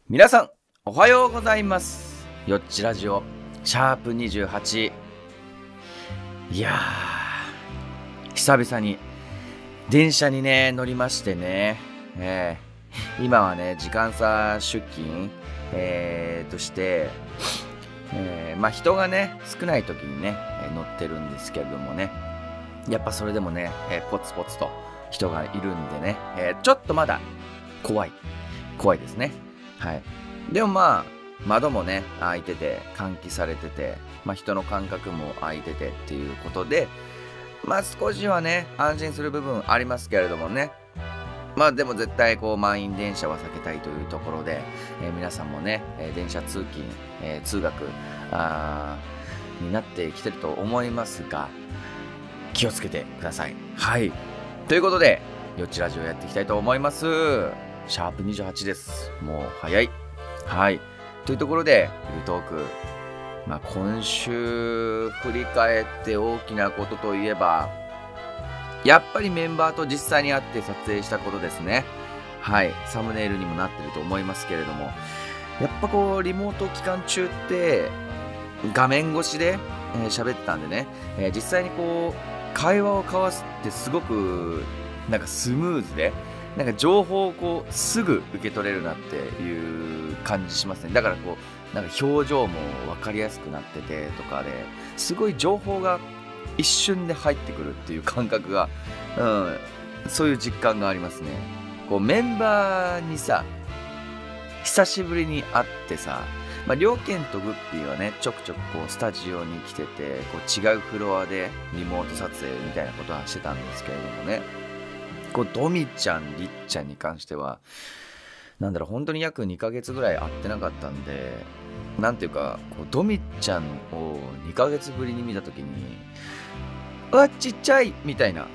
皆さん、おはようございます。よっちラジオ、シャープ28。いやー、久々に電車にね、乗りましてね。今はね、時間差出勤、として、人がね、少ない時にね、乗ってるんですけれどもね。やっぱそれでもね、ポツポツと人がいるんでね、ちょっとまだ怖いですね。はい。でも窓もね、開いてて、換気されてて、人の感覚も開いててっていうことで、少しはね、安心する部分ありますけれどもね。でも絶対満員電車は避けたいというところで、皆さんもね、電車通勤、通学になってきてると思いますが、気をつけてください。はい。ということで、よっちラジオやっていきたいと思います。シャープ28です。もう早い。はい。というところで、ゆるトーク。今週振り返って大きなことといえば、やっぱりメンバーと実際に会って撮影したことですね。はい。サムネイルにもなってると思いますけれども、やっぱリモート期間中って、画面越しで喋ってたんでね、実際に会話を交わすってすごくスムーズで、情報をすぐ受け取れるなっていう感じしますね。だから表情も分かりやすくなっててとかですごい情報が一瞬で入ってくるっていう感覚が、そういう実感がありますね。メンバーにさ、久しぶりに会ってさ、りょうけんとグッピーはね、ちょくちょくスタジオに来てて、違うフロアでリモート撮影みたいなことはしてたんですけれどもね。ドミちゃん、りっちゃんに関しては、本当に約2ヶ月ぐらい会ってなかったんで、ドミちゃんを2ヶ月ぶりに見たときに、うわ、ちっちゃいみたいな。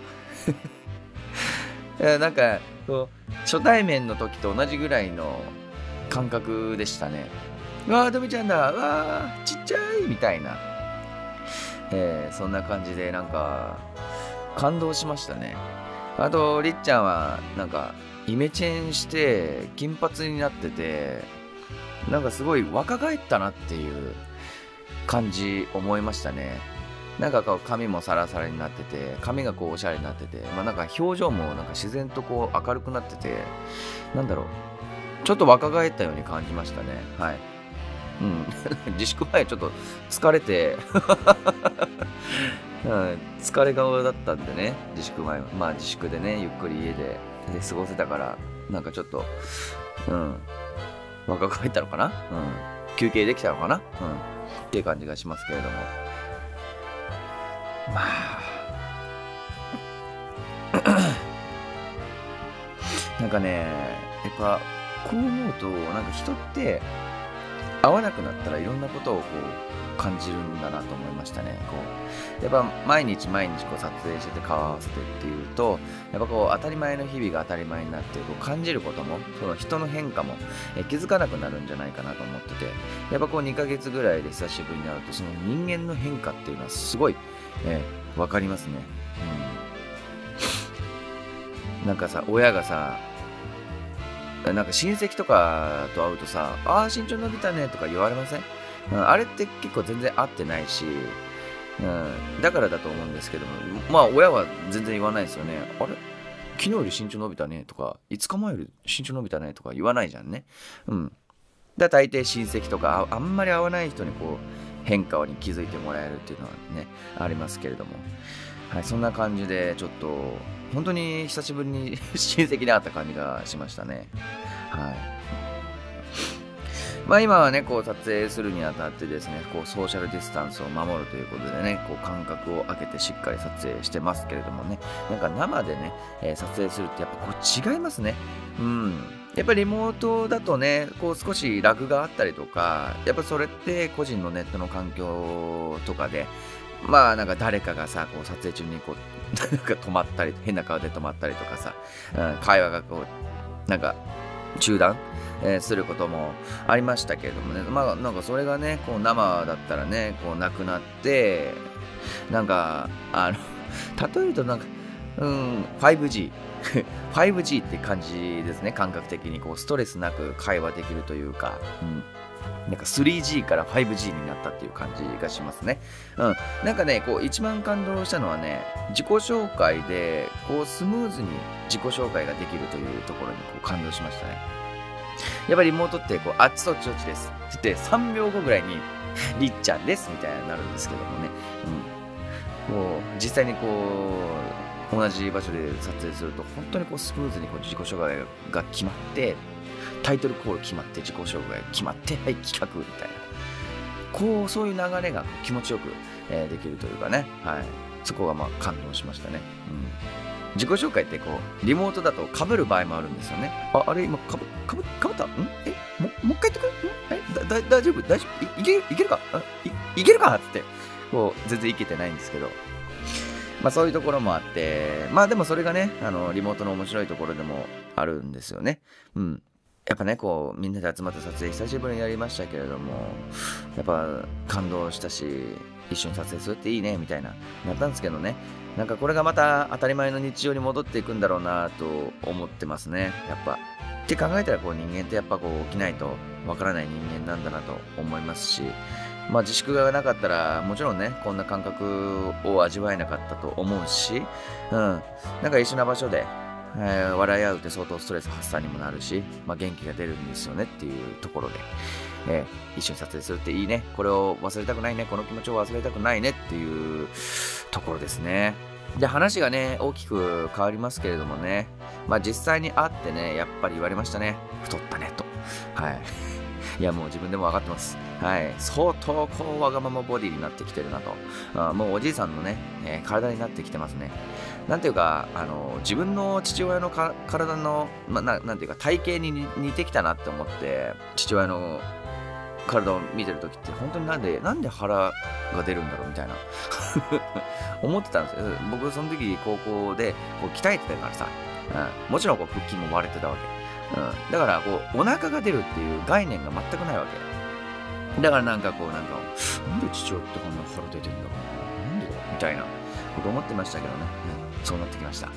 初対面の時と同じぐらいの感覚でしたね。うわー、ドミちゃんだ、うわー、ちっちゃいみたいな。そんな感じで感動しましたね。あと、りっちゃんはイメチェンして金髪になってて、すごい若返ったなっていう感じ思いましたね。髪もサラサラになってて、髪がおしゃれになってて、表情も自然と明るくなってて、ちょっと若返ったように感じましたね。はい。自粛前ちょっと疲れて疲れ顔だったんでね、自粛前は。自粛でね、ゆっくり家で過ごせたから、ちょっと、若返ったのかな、休憩できたのかな、っていう感じがしますけれども。やっぱ、こう思うと、人って、会わなくなったらいろんなことを感じるんだなと思いましたね。やっぱ毎日撮影してて顔合わせてっていうと、やっぱ当たり前の日々が当たり前になって感じることも、その人の変化も気づかなくなるんじゃないかなと思ってて、やっぱ2ヶ月ぐらいで久しぶりに会うと、その人間の変化っていうのはすごい、わかりますね。親がさ、親戚とかと会うとさ、身長伸びたねとか言われません？あれって結構全然合ってないし、だからだと思うんですけども、親は全然言わないですよね。あれ？昨日より身長伸びたねとか、5日前より身長伸びたねとか言わないじゃんね。大抵親戚とかあんまり会わない人に変化に気づいてもらえるっていうのはね、ありますけれども。はい、そんな感じで、ちょっと、本当に久しぶりに親戚に会った感じがしましたね。はい。今はね、撮影するにあたってですね、ソーシャルディスタンスを守るということでね、間隔を空けてしっかり撮影してますけれどもね、生でね、撮影するってやっぱ違いますね。やっぱりリモートだとね、少しラグがあったりとか、やっぱそれって個人のネットの環境とかで、誰かがさ、撮影中に止まったり、変な顔で止まったりとかさ、会話が中断、することもありましたけれどもね。それがね、生だったらね、なくなって、例えると5G 5G って感じですね。感覚的にこうストレスなく会話できるというか、なんか 3G から 5G になったっていう感じがしますね。なんかね、こう一番感動したのはね、自己紹介でこうスムーズに自己紹介ができるというところにこう感動しましたね。やっぱりリモートってこうあっちそっちどっちですって3秒後ぐらいにりっちゃんですみたいになるんですけどもね、こう実際にこう同じ場所で撮影すると本当にこうスムーズにこう自己紹介が決まって、タイトルコール決まって自己紹介決まって、はい企画みたいな、こうそういう流れが気持ちよく、できるというかね、そこがまあ感動しましたね。自己紹介ってこうリモートだと被る場合もあるんですよね。あれ今被ったもう一回言ってくれ大丈夫いけるかいけるかってこう全然いけてないんですけど、そういうところもあって、でもそれがねリモートの面白いところでもあるんですよね。やっぱねこうみんなで集まった撮影久しぶりにやりましたけれども、やっぱ感動したし、一緒に撮影するっていいねみたいなったんですけどね、なんかこれがまた当たり前の日常に戻っていくんだろうなと思ってますね。やっぱって考えたらこう人間ってやっぱこう起きないとわからない人間なんだなと思いますし、自粛がなかったらもちろんねこんな感覚を味わえなかったと思うし、なんか一緒な場所で笑い合うって相当ストレス発散にもなるし、元気が出るんですよねっていうところで、一緒に撮影するっていいね、これを忘れたくないね、この気持ちを忘れたくないねっていうところですね。で話がね大きく変わりますけれどもね、実際に会ってねやっぱり言われましたね、太ったねと。いやもう自分でも分かってます。相当こうわがままボディになってきてるなと。もうおじいさんのね、体になってきてますね。なんていうか自分の父親の体の、なんていうか体型に似てきたなって思って、父親の体を見てるときって本当になんで腹が出るんだろうみたいな思ってたんですよ。僕その時高校でこう鍛えてたからさ、もちろんこう腹筋も割れてたわけ。だからこうお腹が出るっていう概念が全くないわけだから、なんで父親ってこんな腹出てんだろう、なんでだみたいなこと思ってましたけどね、そうなってきました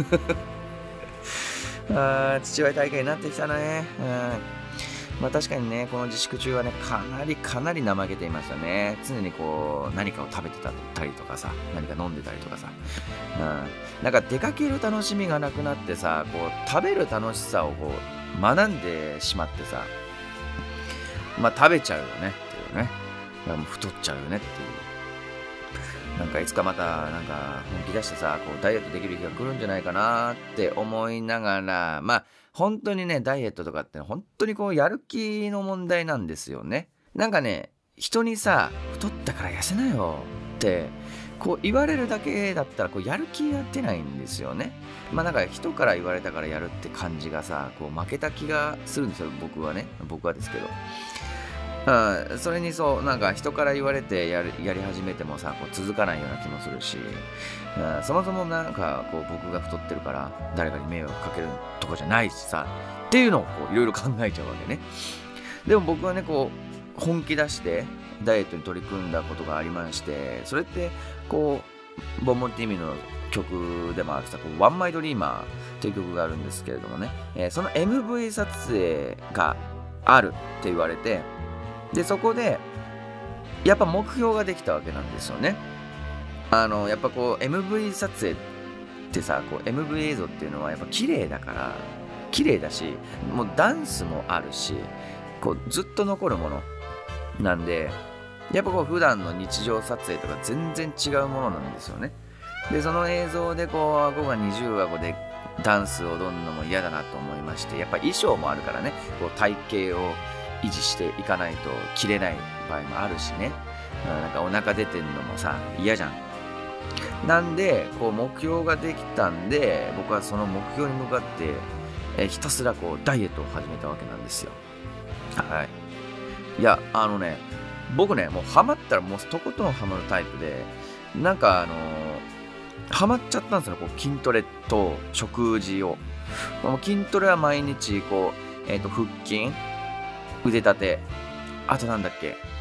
父親体型になってきたね。確かにねこの自粛中はねかなり怠けていましたね。常にこう何かを食べてたりとかさ、何か飲んでたりとかさ、なんか出かける楽しみがなくなってさ、こう食べる楽しさをこう学んでしまってさ、食べちゃうよねっていうね、もう太っちゃうよねっていう、なんかいつかまたなんか本気出してさこうダイエットできる日が来るんじゃないかなって思いながら、本当にねダイエットとかって本当にこうやる気の問題なんですよね。なんかね人にさ太ったから痩せなよってこう言われるだけだったらこうやる気が出ないんですよね。なんか人から言われたからやるって感じがさこう負けた気がするんですよ、僕はですけど。それになんか人から言われてやり始めてもさこう続かないような気もするし、そもそもなんかこう僕が太ってるから誰かに迷惑かけるとかじゃないしさっていうのをこういろいろ考えちゃうわけね。でも僕はねこう本気出してダイエットに取り組んだことがありまして、それってこうボンボンティミの曲でもあるさ、ワンマイドリーマーっていう曲があるんですけれどもね、その MV 撮影があるって言われて、でそこでやっぱ目標ができたわけなんですよね。やっぱこう MV 撮影ってさこう MV 映像っていうのはやっぱ綺麗だし、もうダンスもあるしこうずっと残るものなんで、やっぱこう普段の日常撮影とか全然違うものなんですよね。でその映像でこう顎が20顎でダンスを踊るのも嫌だなと思いまして、やっぱ衣装もあるからねこう体型を維持していかないと着れない場合もあるしね、なんかお腹出てんのもさ嫌じゃん。なんでこう目標ができたんで、僕はその目標に向かってひたすらこうダイエットを始めたわけなんですよ。いや僕ねもうハマったらもうとことんハマるタイプで、なんかハマっちゃったんですよ、こう筋トレと食事を。筋トレは毎日こう腹筋、腕立て、あとあと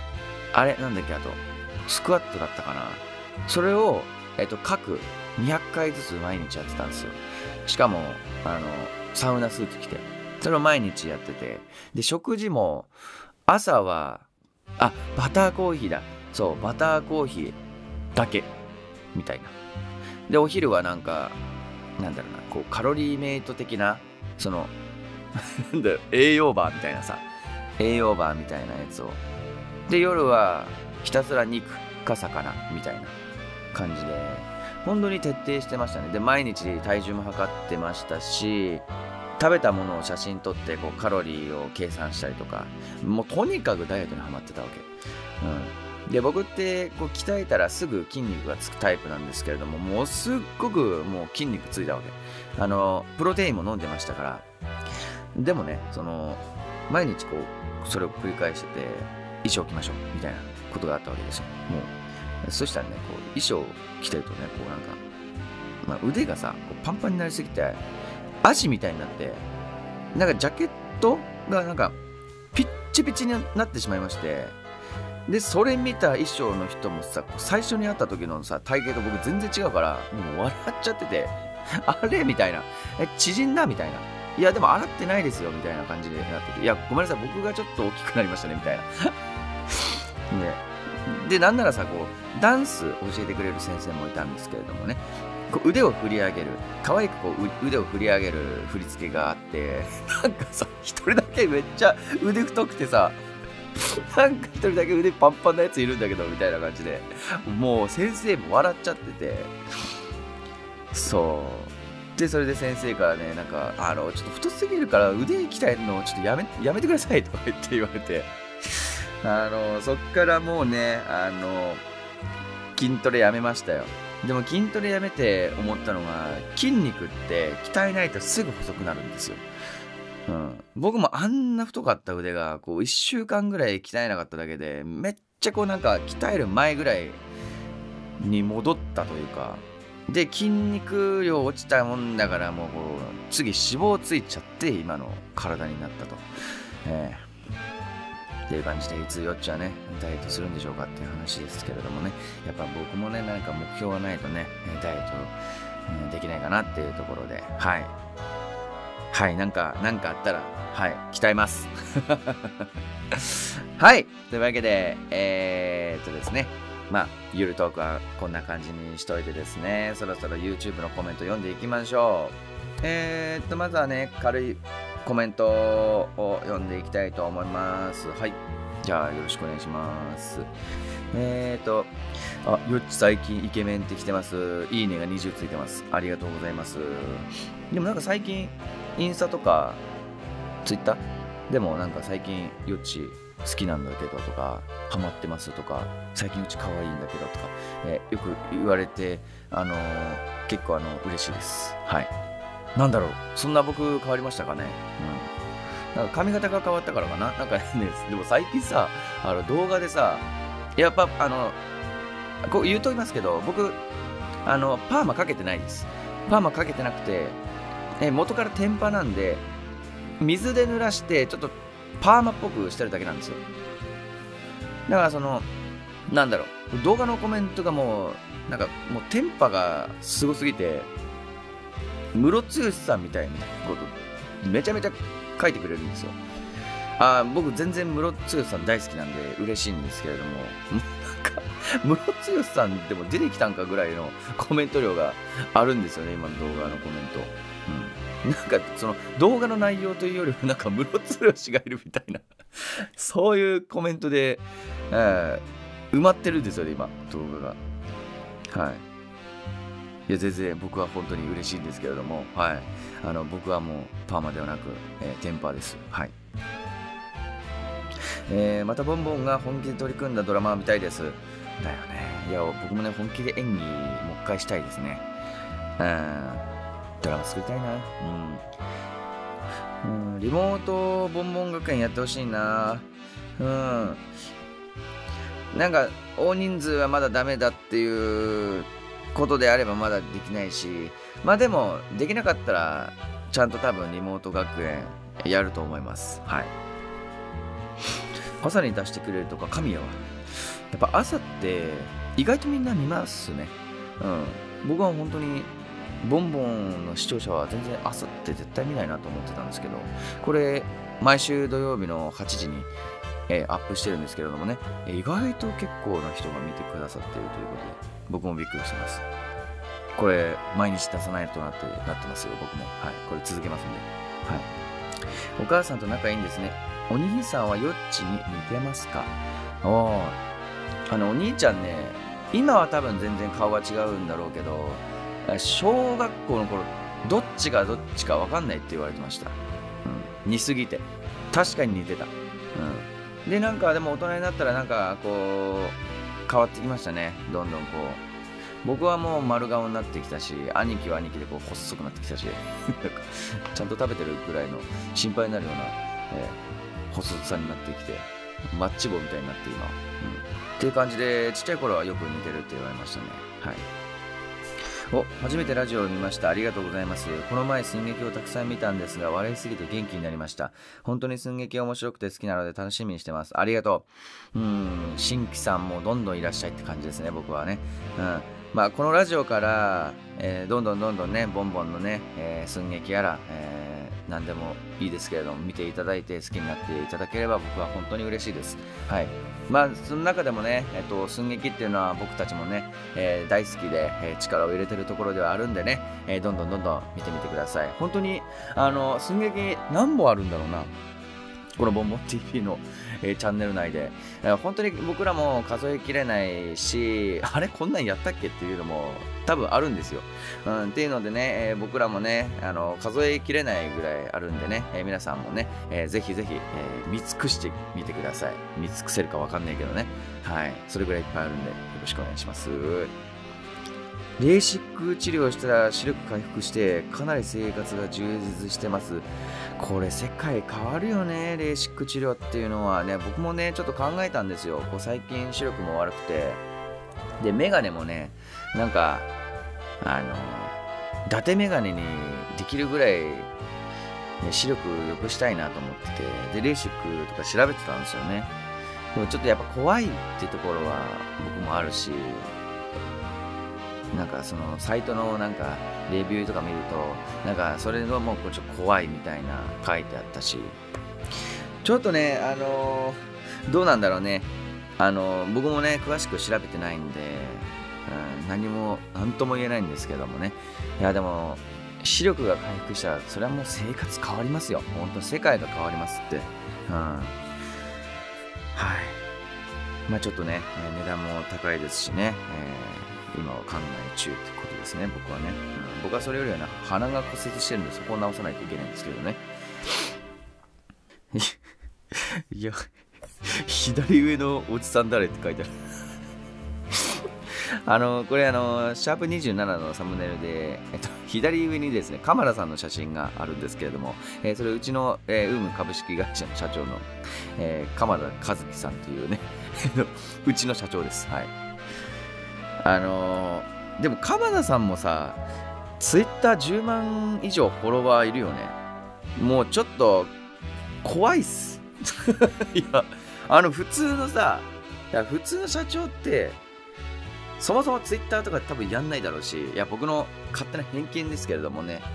スクワットだったかな、それを各200回ずつ毎日やってたんですよ。 しかもサウナスーツ着て、それを毎日やってて、で食事も朝はバターコーヒーだ、そうバターコーヒーだけみたいな。でお昼はなんかなんだろうな、こうカロリーメイト的なその栄養バーみたいなさ、栄養バーみたいなやつを、で夜はひたすら肉か魚みたいな感じで本当に徹底してましたね。で毎日体重も測ってましたし、食べたものを写真撮ってこうカロリーを計算したりとか、もうとにかくダイエットにハマってたわけ。で僕ってこう鍛えたらすぐ筋肉がつくタイプなんですけれども、もうすっごくもう筋肉ついたわけ。プロテインも飲んでましたから。でもね、毎日こうそれを繰り返してて、衣装着ましょうみたいなことがあったわけですよ。もうそしたらね、こう衣装着てるとね、こうなんか、腕がさこうパンパンになりすぎて足みたいになって、なんかジャケットがなんかピッチピチになってしまいまして、でそれ見た衣装の人もさ、最初に会った時のさ体型と僕全然違うから、もう笑っちゃっててあれみたいな、縮んだみたいな、いやでも洗ってないですよみたいな感じでなってて、いやごめんなさい僕がちょっと大きくなりましたねみたいなでなんならさ、こうダンス教えてくれる先生もいたんですけれどもね、こう腕を振り上げる、可愛くこう腕を振り上げる振り付けがあって、なんかさ一人だけめっちゃ腕太くてさ、なんか一人だけ腕パンパンなやついるんだけどみたいな感じで、もう先生も笑っちゃってて、そうでそれで先生からね、なんかちょっと太すぎるから腕鍛えるのをちょっとやめてくださいとか言われて、そっからもうね筋トレやめましたよ。でも筋トレやめて思ったのが、筋肉って鍛えないとすぐ細くなるんですよ。僕もあんな太かった腕がこう1週間ぐらい鍛えなかっただけで、めっちゃこうなんか鍛える前ぐらいに戻ったというか、で筋肉量落ちたもんだから、もうこう次脂肪ついちゃって今の体になったと、っていう感じで、いつよっちはねダイエットするんでしょうかっていう話ですけれどもね、やっぱ僕もねなんか目標がないとねダイエット、できないかなっていうところで、なんかあったら鍛えますはい、というわけでですね、ゆるトークはこんな感じにしといてですね、そろそろ YouTube のコメント読んでいきましょう。まずはね軽いコメントを読んでいきたいと思います。はい、じゃあよろしくお願いします。よっち最近イケメンってきてます。いいねが20ついてます。ありがとうございます。でもなんか最近インスタとかツイッターでもなんか最近よっち好きなんだけどとか、ハマってますとか、最近うち可愛いんだけどとか、よく言われて、結構嬉しいです。はい。なんだろう、そんな僕変わりましたかね。なんか髪型が変わったからかな。なんかね、でも最近さ、動画でさ、やっぱこう言うと言いますけど、僕パーマかけてないです。パーマかけてなくて、元から天パなんで、水で濡らしてちょっとパーマっぽくしてるだけなんですよ。だからなんだろう、動画のコメントがもうなんかもうテンパがすごすぎて、ムロツヨシさんみたいなことめちゃめちゃ書いてくれるんですよ。僕全然ムロツヨシさん大好きなんで嬉しいんですけれども、なんかムロツヨシさんでも出てきたんかぐらいのコメント量があるんですよね、今の動画のコメント。なんかその動画の内容というよりもなんかムロツヨシがいるみたいなそういうコメントで、埋まってるんですよね今動画が。いや全然僕は本当に嬉しいんですけれども、僕はもうパーマではなく、テンパーです。またボンボンが本気で取り組んだドラマを見たいです。だよね。いや僕もね本気で演技もう一回したいですね。ドラマ作りたいな。リモートボンボン学園やってほしいな。なんか大人数はまだダメだっていうことであればまだできないし、でもできなかったらちゃんと多分リモート学園やると思います。朝に出してくれるとか神谷はやっぱ朝って意外とみんな見ますね。僕は本当にボンボンの視聴者は全然朝って絶対見ないなと思ってたんですけど、これ毎週土曜日の8時に、アップしてるんですけれどもね、意外と結構な人が見てくださっているということで、僕もびっくりしてます。これ毎日出さないとなってますよ、僕も。はい、これ続けますんで。はい。お母さんと仲いいんですね。お兄さんはよっちに似てますか？お兄ちゃんね、今は多分全然顔が違うんだろうけど、小学校の頃どっちがどっちか分かんないって言われてました。似すぎて。確かに似てた。で、なんかでも大人になったらなんかこう変わってきましたね。どんどんこう。僕はもう丸顔になってきたし、兄貴は兄貴でこう細くなってきたし、ちゃんと食べてるぐらいの心配になるような、細さになってきて、マッチ棒みたいになって今。っていう感じで、ちっちゃい頃はよく似てるって言われましたね。はい。初めてラジオを見ました。ありがとうございます。この前寸劇をたくさん見たんですが、笑いすぎて元気になりました。本当に寸劇面白くて好きなので楽しみにしてます。ありがとう。新規さんもどんどんいらっしゃいって感じですね、僕はね。まあこのラジオから、どんどんね、ボンボンのね、寸劇やら、何でもいいですけれども、見ていただいて好きになっていただければ僕は本当に嬉しいです。はい。まあその中でもね、寸劇っていうのは僕たちもね、大好きで、力を入れてるところではあるんでね、どんどん見てみてください。本当に寸劇何本あるんだろうな。このボンボン TV の、チャンネル内で、本当に僕らも数えきれないし、あれこんなんやったっけっていうのも多分あるんですよ。っていうのでね、僕らもね数えきれないぐらいあるんでね、皆さんもね、ぜひぜひ、見尽くしてみてください。見尽くせるかわかんないけどね。はい。それぐらいいっぱいあるんでよろしくお願いします。レーシック治療したら視力回復してかなり生活が充実してます。これ世界変わるよね、レーシック治療っていうのはね。僕もねちょっと考えたんですよ。こう最近視力も悪くて、でメガネもねなんか伊達メガネにできるぐらい、ね、視力良くしたいなと思ってて、でレーシックとか調べてたんですよね。でもちょっとやっぱ怖いっていうところは僕もあるし、なんかそのサイトのなんかレビューとか見るとなんかそれがもうちょっと怖いみたいな書いてあったし、ちょっとねどうなんだろうね。僕もね詳しく調べてないんで、何とも言えないんですけどもね。いやでも視力が回復したらそれはもう生活変わりますよ。本当世界が変わりますって。はい。まあちょっとね値段も高いですしね。今は考え中ってことですね、僕はね。僕はそれよりはな鼻が骨折してるんでそこを直さないといけないんですけどね。いや、左上のおじさん誰って書いてある。これシャープ27のサムネイルで、左上にですね、鎌田さんの写真があるんですけれども、それうちの、ウーム株式会社の社長の、鎌田和樹さんというね、うちの社長です。はい。でも鎌田さんもさ、ツイッター10万以上フォロワーいるよね。もうちょっと怖いっす。いや、普通のさ、普通の社長ってそもそもツイッターとか多分やんないだろうし、いや僕の勝手な偏見ですけれどもね、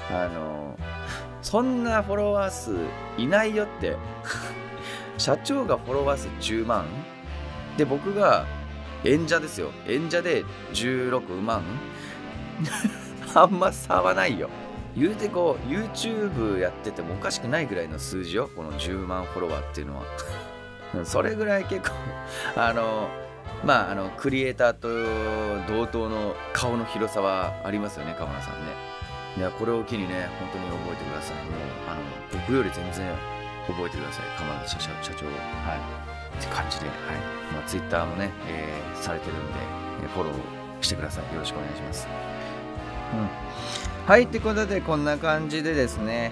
そんなフォロワー数いないよって社長がフォロワー数10万で、僕が演者ですよ。演者で16万あんま差はないよ。言うてこう YouTube やっててもおかしくないぐらいの数字よ、この10万フォロワーっていうのはそれぐらい結構クリエイターと同等の顔の広さはありますよね、鎌田さんね。いや、これを機にね本当に覚えてください。もう僕より全然覚えてください、鎌田社長。はいって感じで、はい。ツイッターもね、されてるんで、フォローしてください。よろしくお願いします。はい、ってことで、こんな感じでですね、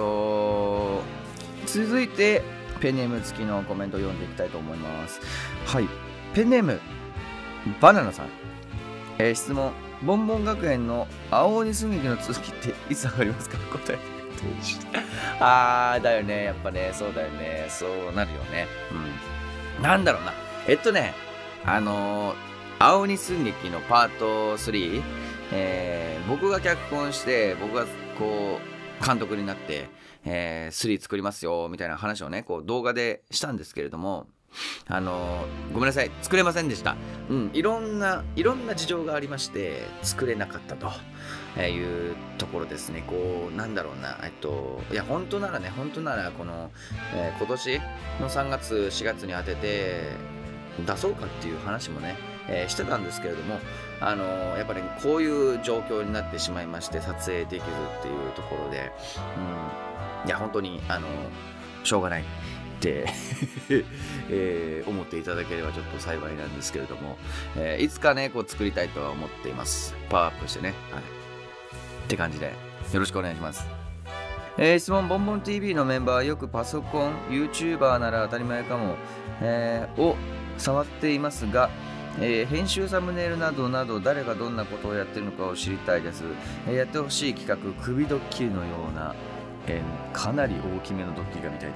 続いて、ペンネーム付きのコメントを読んでいきたいと思います。はい、ペンネーム、バナナさん。質問、ボンボン学園の青鬼寸劇の続きっていつ上がりますか？答えてだよね。やっぱね、そうだよね。そうなるよね。なんだろうな。青鬼寸劇のパート3、 僕が脚本して僕がこう監督になって、3作りますよみたいな話をねこう動画でしたんですけれども、ごめんなさい、作れませんでした。いろんな事情がありまして作れなかったというところですね。こうなんだろうな、いや本当ならこの、今年の3月4月に当てて出そうかっていう話もね、してたんですけれども、やっぱりこういう状況になってしまいまして撮影できずっていうところで、いや本当にしょうがないって思っていただければちょっと幸いなんですけれども、いつかねこう作りたいとは思っています。パワーアップしてね、って感じでよろしくお願いします。質問、ボンボン TV のメンバーはよくパソコン YouTuber なら当たり前かも、を触っていますが、編集サムネイルなど誰がどんなことをやっているのかを知りたいです。やってほしい企画、首ドッキリのような、かなり大きめのドッキリが見たいです。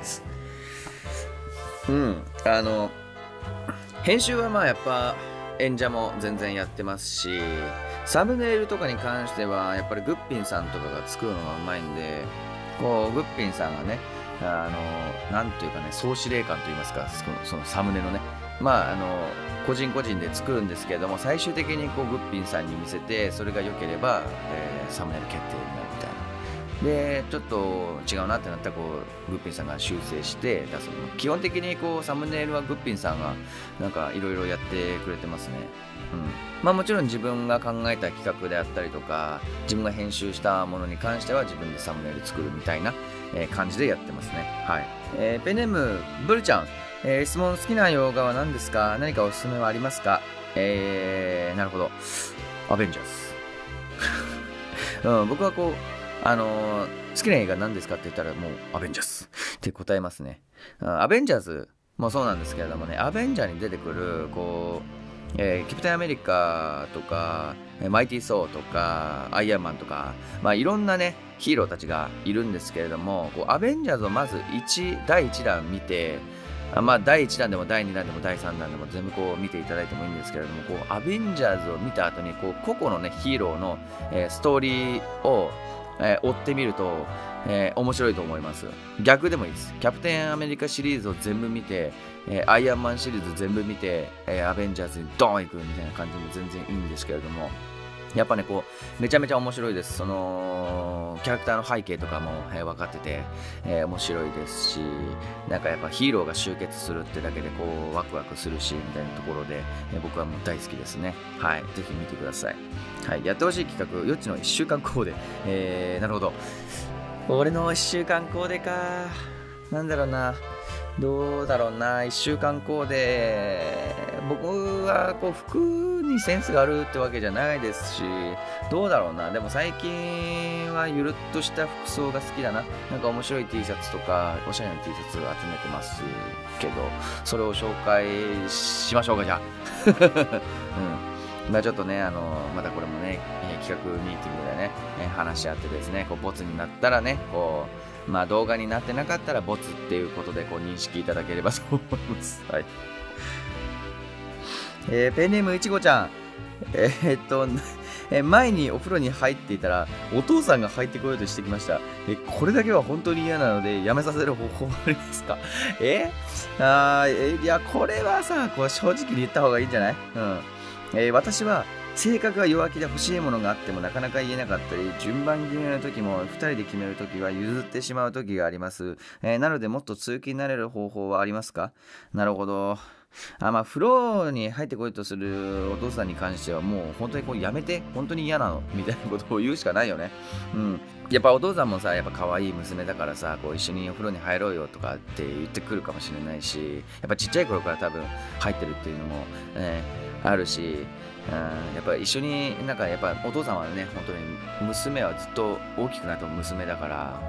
編集はまあやっぱ演者も全然やってますし、サムネイルとかに関してはやっぱりグッピンさんとかが作るのがうまいんで、こうグッピンさんがねなんていうかね、総司令官といいますか、そのサムネのね、個人個人で作るんですけれども、最終的にこうグッピンさんに見せてそれが良ければ、サムネイル決定になるみたいな。でちょっと違うなってなったらこうグッピンさんが修正して出す。基本的にこうサムネイルはグッピンさんがなんかいろいろやってくれてますね。もちろん自分が考えた企画であったりとか自分が編集したものに関しては自分でサムネイル作るみたいな、感じでやってますね。ペンネームブルちゃん、質問、好きな洋画は何ですか？何かおすすめはありますか？なるほど、アベンジャーズ僕はこう好きな映画何ですかって言ったらもうアベンジャーズって答えますね。アベンジャーズもそうなんですけれどもね、アベンジャーに出てくるこう、キャプテンアメリカとかマイティー・ソーとかアイアンマンとか、いろんなねヒーローたちがいるんですけれども、こうアベンジャーズをまず第1弾見て、第1弾でも第2弾でも第3弾でも全部こう見ていただいてもいいんですけれども、こうアベンジャーズを見た後にこう個々のねヒーローの、ストーリーを追ってみると、面白いと思います。逆でもいいです。キャプテンアメリカシリーズを全部見て、アイアンマンシリーズ全部見て、アベンジャーズにドーン行くみたいな感じでも全然いいんですけれども、やっぱねこうめちゃめちゃ面白いです。そのキャラクターの背景とかも、分かってて、面白いですし、なんかやっぱヒーローが集結するってだけでこうワクワクするしみたいなところで、僕はもう大好きですね。ぜひ見てください。やってほしい企画、よっちの1週間コーデ。なるほど、俺の1週間コーデか。なんだろうな、どうだろうな。1週間コーデ、僕はこう服にセンスがあるってわけじゃないですし、どうだろうな。でも最近はゆるっとした服装が好きだな。なんか面白い T シャツとかおしゃれな T シャツを集めてますけど、それを紹介しましょうか、じゃあ。ちょっとね、またこれもね、企画ミーティングでね、話し合ってですね、こうボツになったらね、こう動画になってなかったらボツっていうことでこう認識いただければと思います。ペンネームいちごちゃん、前にお風呂に入っていたらお父さんが入ってこようとしてきました。これだけは本当に嫌なのでやめさせる方法はありますか？いやこれはさ、こう正直に言った方がいいんじゃない？私は性格が弱気で欲しいものがあってもなかなか言えなかったり、順番決めの時も2人で決める時は譲ってしまう時があります。なのでもっと強気になれる方法はありますか？なるほど。風呂に入ってこいとするお父さんに関してはもう本当にこうやめて、本当に嫌なのみたいなことを言うしかないよね。やっぱお父さんもさ、やっぱ可愛い娘だからさ、こう一緒にお風呂に入ろうよとかって言ってくるかもしれないし、やっぱちっちゃい頃から多分入ってるっていうのも、あるし、やっぱ一緒になんかやっぱお父さんはね、本当に娘はずっと大きくなっても娘だから、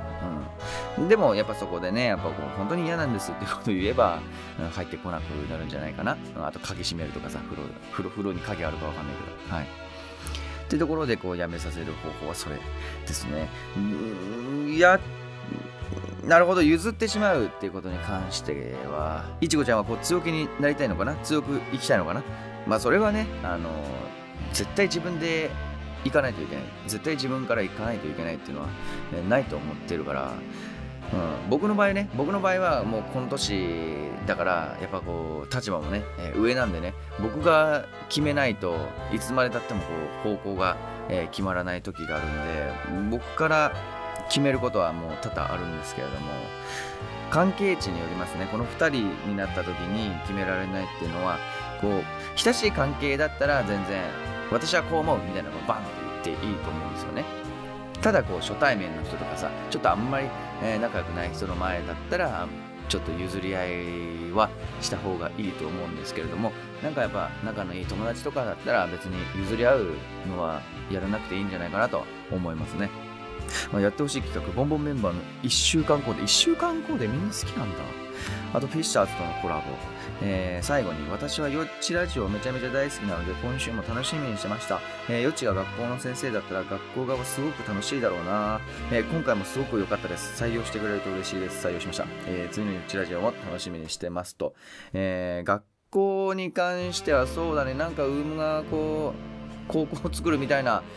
でもやっぱそこでね、やっぱこう本当に嫌なんですってことを言えば、入ってこなくなるんじゃないかな。あと鍵閉めるとかさ、風呂に鍵あるかわかんないけど、っていうところでこうやめさせる方法はそれですね。いや、なるほど、譲ってしまうっていうことに関してはいちごちゃんはこう強気になりたいのかな、強く生きたいのかな。それはね、絶対自分で行かないといけない。絶対自分から行かないといけないっていうのは、ないと思ってるから、僕の場合はもうこの年だから、やっぱこう立場もね、上なんでね、僕が決めないといつまでたってもこう方向が、決まらない時があるんで、僕から決めることはもう多々あるんですけれども、関係値によりますね。この2人になった時に決められないっていうのは、こう親しい関係だったら全然私はこう思うみたいなのをバンって言っていいと思うんですよね。ただこう初対面の人とかさ、ちょっとあんまり、仲良くない人の前だったらちょっと譲り合いはした方がいいと思うんですけれども、なんかやっぱ仲のいい友達とかだったら別に譲り合うのはやらなくていいんじゃないかなと思いますね。やってほしい企画、ボンボンメンバーの1週間コーデ。1週間コーデみんな好きなんだ。あとフィッシャーズとのコラボ。最後に、私はよっちラジオめちゃめちゃ大好きなので今週も楽しみにしてました。よっちが学校の先生だったら学校側すごく楽しいだろうな。今回もすごく良かったです。採用してくれると嬉しいです。採用しました。次のよっちラジオも楽しみにしてますと。学校に関してはそうだね、なんかウームがこう高校を作るみたいな、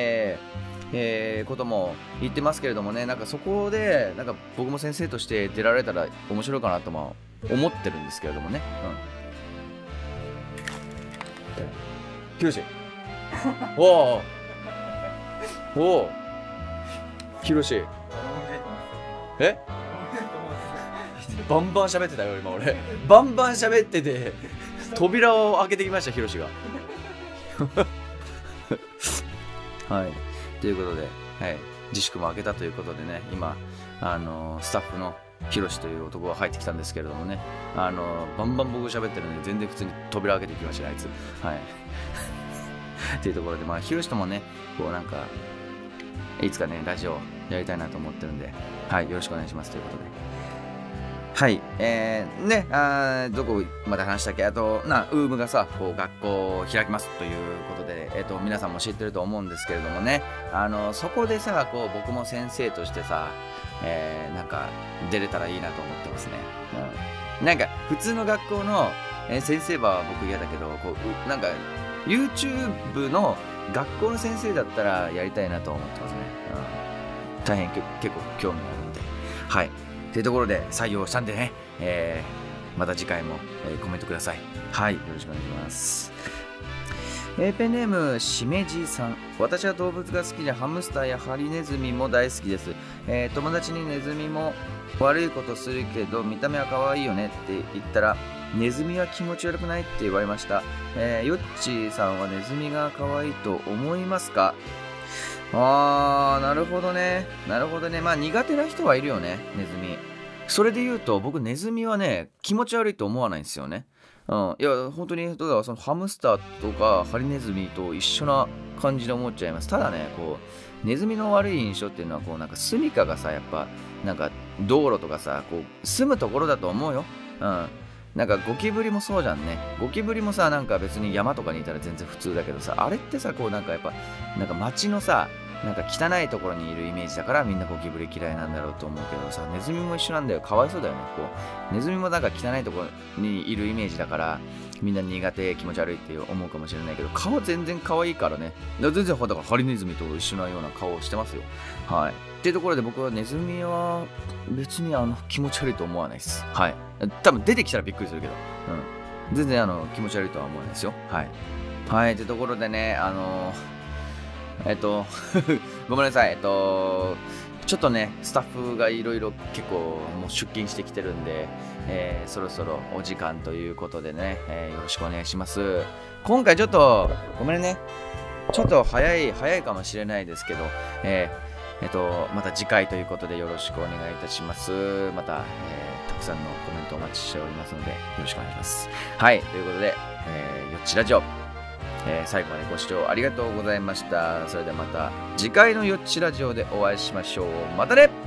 ことも言ってますけれどもね、なんかそこでなんか僕も先生として出られたら面白いかなとも思ってるんですけれどもね。きよしおおひろしバンバン喋ってたよ今俺。バンバン喋ってて扉を開けてきましたひろしがはい、ということで、はい、自粛も明けたということでね、今スタッフのヒロシという男が入ってきたんですけれどもね、バンバン僕喋ってるので全然普通に扉開けてきましたねあいつ。はいっていうところで、まあヒロシともねこうなんかいつかねラジオやりたいなと思ってるんで、はい、よろしくお願いしますということで。はい、どこまで話したっけ。あとウームがさこう学校を開きますということで、皆さんも知ってると思うんですけれどもね、そこでさこう僕も先生としてさ、なんか出れたらいいなと思ってますね。なんか普通の学校の、先生は僕嫌だけど、こうなんか YouTube の学校の先生だったらやりたいなと思ってますね。大変結構興味あるので、はい。というところで採用したんでね、また次回も、コメントください。はい、よろしくお願いします。ペンネームしめじさん。私は動物が好きでハムスターやハリネズミも大好きです。友達にネズミも悪いことするけど見た目は可愛いよねって言ったら、ネズミは気持ち悪くないって言われました。よっちさんはネズミが可愛いと思いますか？なるほどね。なるほどね。まあ苦手な人はいるよね、ネズミ。それで言うと僕ネズミはね気持ち悪いと思わないんですよね。いや本当にだからそのハムスターとかハリネズミと一緒な感じで思っちゃいます。ただねこうネズミの悪い印象っていうのはこうなんか住処がさやっぱなんか道路とかさこう住むところだと思うよ。なんかゴキブリもそうじゃんね。ゴキブリもさなんか別に山とかにいたら全然普通だけどさ、あれってさこうなんかやっぱなんか街のさなんか汚いところにいるイメージだからみんなゴキブリ嫌いなんだろうと思うけどさ、ネズミも一緒なんだよ。かわいそうだよね。こうネズミもなんか汚いところにいるイメージだからみんな苦手気持ち悪いって思うかもしれないけど、顔全然可愛いからね。全然だからハリネズミと一緒なような顔をしてますよ。はい。っていうところで僕はネズミは別に気持ち悪いと思わないです。はい。多分出てきたらびっくりするけど、全然気持ち悪いとは思わないですよ。はい。はい。ってところでねごめんなさい。ちょっとね、スタッフがいろいろ結構もう出勤してきてるんで、そろそろお時間ということでね、よろしくお願いします。今回ちょっと、ごめんね。ちょっと早いかもしれないですけど、また次回ということでよろしくお願いいたします。また、たくさんのコメントお待ちしておりますので、よろしくお願いします。はい、ということで、よっちラジオ。最後までご視聴ありがとうございました。それではまた次回のよっちラジオでお会いしましょう。またね。